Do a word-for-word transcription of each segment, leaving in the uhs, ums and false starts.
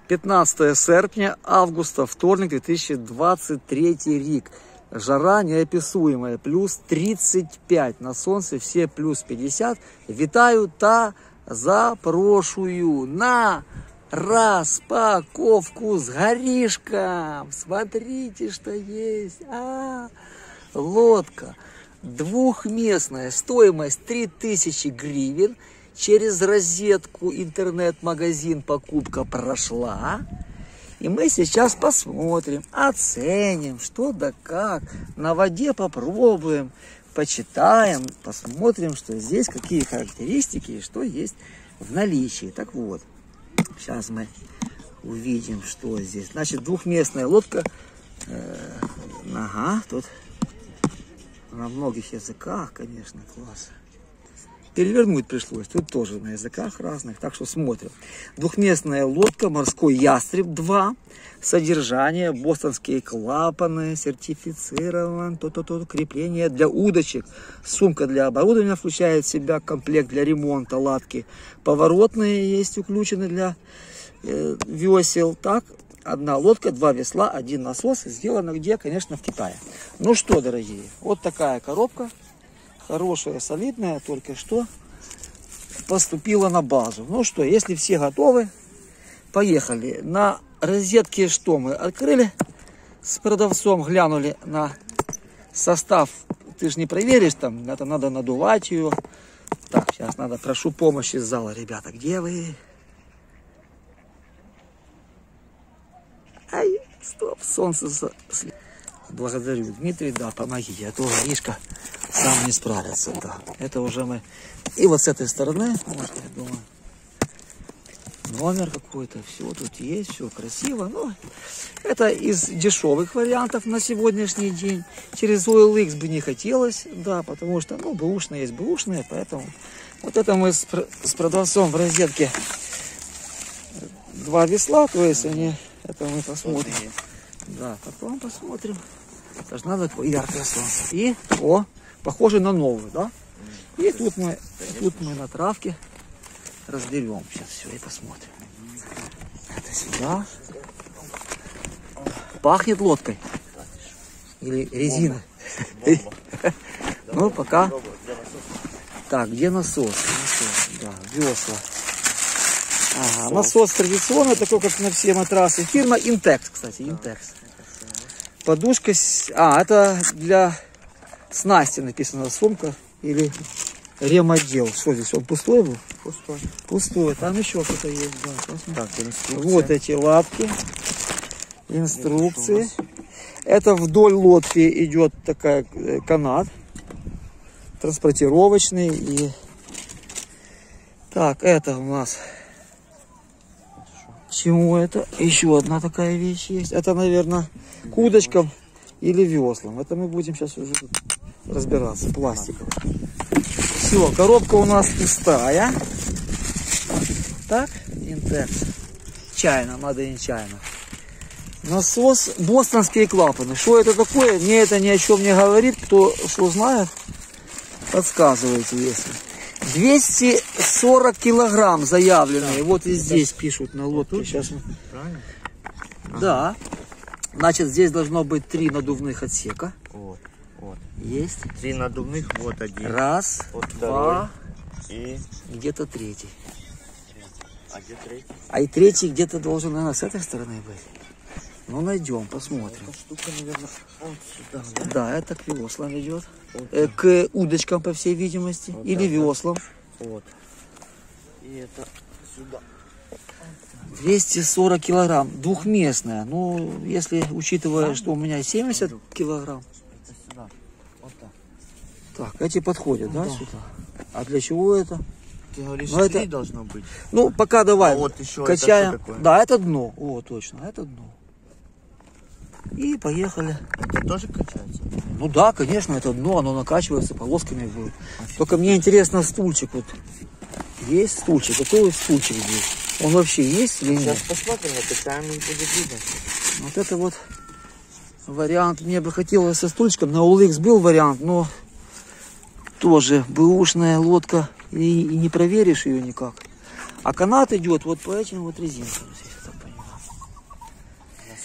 пятнадцатое серпня, августа, вторник, две тысячи двадцать третий рік. Жара неописуемая, плюс тридцать пять. На сонце все плюс пятьдесят. Вітаю та запрошую на распаковку с горишком. Смотрите, что есть. А, лодка двухместная, стоимость три тысячи гривен. Через розетку интернет-магазин покупка прошла. И мы сейчас посмотрим, оценим, что да как. На воде попробуем, почитаем, посмотрим, что здесь, какие характеристики и что есть в наличии. Так вот, сейчас мы увидим, что здесь. Значит, двухместная лодка. Э, ага, тут на многих языках, конечно, класс. Перевернуть пришлось, тут тоже на языках разных, так что смотрим. Двухместная лодка, морской ястреб два, содержание, бостонские клапаны, сертифицирован, то-то-то, крепление для удочек, сумка для оборудования включает в себя комплект для ремонта лодки, поворотные есть включены для э, весел, так, одна лодка, два весла, один насос, сделано где, конечно, в Китае. Ну что, дорогие, вот такая коробка. Хорошая, солидная, только что поступила на базу. Ну что, если все готовы, поехали. На розетке что мы открыли с продавцом, глянули на состав. Ты же не проверишь, там это надо надувать ее. Так, сейчас надо, прошу помощи из зала. Ребята, где вы? Ай, стоп, солнце. Благодарю, Дмитрий, да, помогите, а то горишка сам не справится, да. Это уже мы... И вот с этой стороны, вот, я думаю, номер какой-то, все тут есть, все красиво. Но это из дешевых вариантов на сегодняшний день. Через о эл икс бы не хотелось, да, потому что, ну, бэушные есть бэушные, поэтому... Вот это мы с, с продавцом в розетке два весла, то есть они... Это мы посмотрим. Да, потом посмотрим. Должна быть яркое солнце. И, о, похоже на новую, да? И тут мы, тут мы на травке разберем сейчас все и посмотрим. Это сюда. Пахнет лодкой. Или резиной. Ну, пока. Так, где насос? Насос, да, весла. Ага, насос традиционный, такой, как на все матрасы. Фирма Intex, кстати, Intex. Подушка, а, это для снасти написано, сумка или ремотдел. Что здесь, он пустой был? Пустой. Пустой, там еще что-то есть, да. Так, вот эти лапки, инструкции. Это вдоль лодки идет такая канат, транспортировочный. И... Так, это у нас... К чему это? Еще одна такая вещь есть. Это, наверное, к удочкам или веслам. Это мы будем сейчас уже разбираться. Пластиковый. Все, коробка у нас пустая. Так, Intex. Чайна, надо не чайна. Насос, бостонские клапаны. Что это такое? Мне это ни о чем не говорит. Кто что знает, подсказывайте, если. двести сорок килограмм заявленные. Вот и здесь пишут на лодке. Сейчас мы... Да. Значит, здесь должно быть три надувных отсека. Вот, вот. Есть. Три надувных, вот один. Раз, вот два. И где-то третий. А где третий? А и третий где-то должен, наверное, с этой стороны быть. Ну, найдем, посмотрим. Эта штука, наверное, вот сюда, да? Да, это к веслам идет. Вот. Э, к удочкам, по всей видимости. Вот, или да, веслам. Вот. И это сюда. двести сорок килограмм. Двухместная. Ну, если учитывая, что у меня семьдесят килограмм. Это сюда. Вот так. Так, эти подходят, да, да, сюда? А для чего это? Ты говоришь, ну, три это... должно быть. Ну, пока давай. А вот еще качаем. Это такое? Да, это дно. О, точно, это дно. И поехали. Это тоже качается? Ну да, конечно, это дно, оно накачивается, полосками будет. Только мне интересно, стульчик вот. Есть стульчик? Какой стульчик здесь? Он вообще есть или нет? Сейчас посмотрим, накачаем и будет видно. Вот это вот вариант. Мне бы хотелось со стульчиком. На о эл икс был вариант, но тоже бэушная лодка. И, и не проверишь ее никак. А канат идет вот по этим вот резинкам. Здесь, я так понимаю.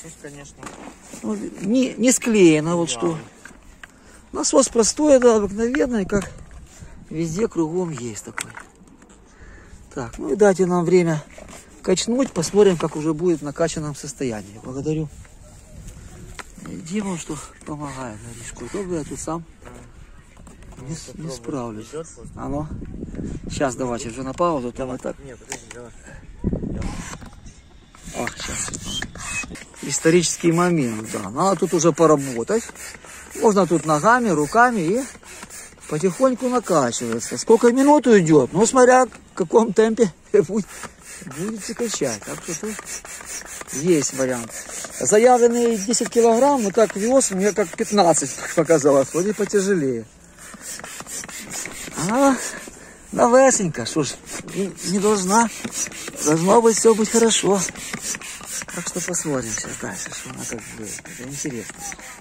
насос, конечно. Ну, не, не склеено, вот Да. что. Насос простой, да, обыкновенный, как везде кругом есть такой. Так, ну и дайте нам время качнуть, посмотрим, как уже будет в накачанном состоянии. Благодарю Диму, что помогает Маришку. То бы я тут сам не, с- не справлюсь. Идет вот. А ну, сейчас давайте уже на паузу, там и так. Нет, подожди, давай. Ах, сейчас. Исторический момент, да. Надо тут уже поработать. Можно тут ногами, руками и потихоньку накачивается. Сколько минут уйдет? Ну, смотря в каком темпе будете качать. Так что тут есть вариант. Заявленные десять килограмм, вот так вез, мне как пятнадцать показалось. Вроде потяжелее. А, новесенька, что ж, не, не должна. Должно быть все быть хорошо. Так что посмотрим сейчас дальше, что она как будет. Это интересно.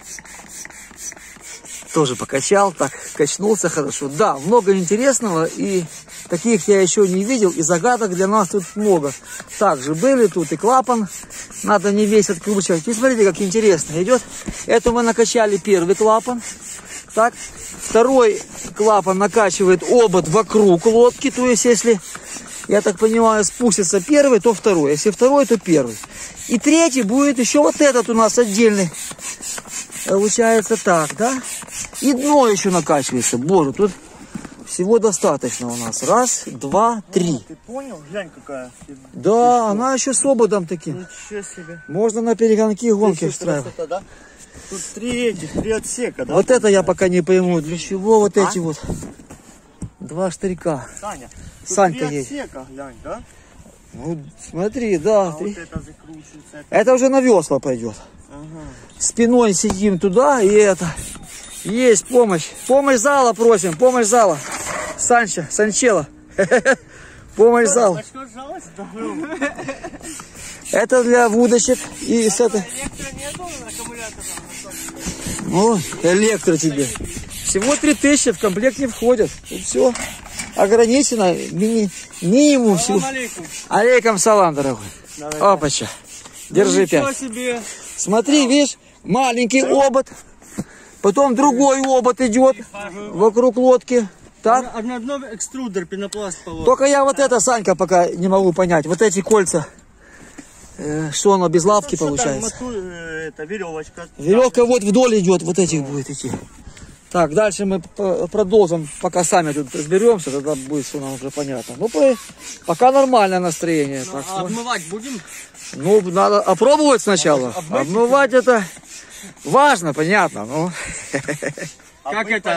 Тоже покачал, так, качнулся хорошо. Да, много интересного, и таких я еще не видел, и загадок для нас тут много. Также были тут и клапан, надо не весь откручивать. И смотрите, как интересно идет. Это мы накачали первый клапан. Так, второй клапан накачивает обод вокруг лодки, то есть если, я так понимаю, спустится первый, то второй. Если второй, то первый. И третий будет еще вот этот у нас отдельный. Получается так, да? И дно еще накачивается. Боже, тут всего достаточно у нас. Раз, два, три. Ты понял? Глянь, какая. Да, она еще с ободом таким. Ничего себе. Можно на перегонки гонки Слушай, устраивать. красота, да? Тут три этих, три отсека, да? Вот это я пока не пойму. Для чего вот А? эти вот два штырька? Саня, тут Санька три есть. отсека, глянь, да? Ну, смотри, да. А три. вот это закручивается. Это... Это уже на весла пойдет. Ага. Спиной сидим туда, и это. Есть помощь. Помощь зала просим. Помощь зала. Санчо, Санчело. Помощь зала. А что жалость? Это для удочек и с этой. Электро нету аккумулятора? Ну, электро тебе. Всего три тысячи в комплект не входят. И все. Ограничено. Мини, минимум всего. Салам алейкум. Алейкум салам, дорогой. Давай. Опача. Держи Ничего пять. себе. Смотри, видишь, маленький обод. Потом другой обод идет вокруг лодки. Так. Одноодной экструдер, пенопласт полос. Только я вот это, Санька, пока не могу понять. Вот эти кольца. Э, что оно без лавки получается? Это веревочка. Веревка вот вдоль идет, вот этих будет идти. Так, дальше мы п- продолжим, пока сами тут разберемся, тогда будет все нам уже понятно. Ну, по- пока нормальное настроение. Так что, Обмывать будем? ну, надо опробовать сначала. Обмывать это важно, понятно. Ну. Как это?